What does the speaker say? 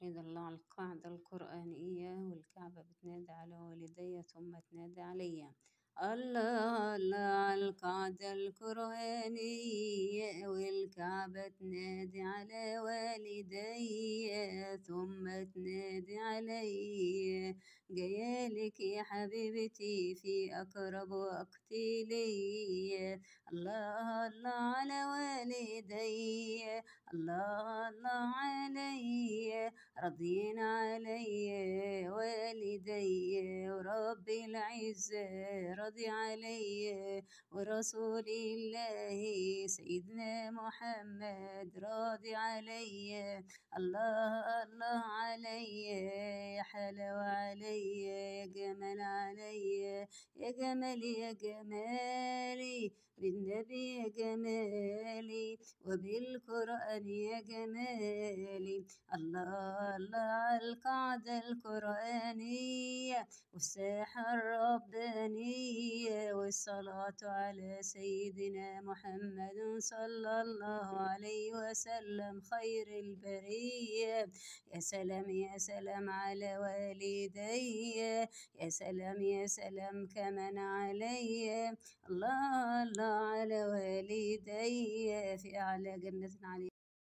أشهد الله على القاعدة القرآنية، والكعبة بتنادي على والدي ثم تنادي عليا. الله الله على القاعدة القرآنية، والكعبة تنادي على والدي ثم تنادي عليا. جايالك يا حبيبتي في أقرب وقت ليا. الله الله على والدي، الله الله علي، راضين علي والدي، ورب العزة راضي علي، ورسول الله سيدنا محمد راضي علي. الله الله علي، يا حلاوة علي، يا جمال علي، يا جمالي يا جمالي، بالنبي يا جمالي، وبالقرآن يا جمالي. الله الله على القاعدة القرآنية، والساحة الربانية، والصلاة على سيدنا محمد صلى الله عليه وسلم خير البرية. يا سلام يا سلام على والدي، يا سلام يا سلام كمان علي. الله الله على والدي في أعلى جنة علي.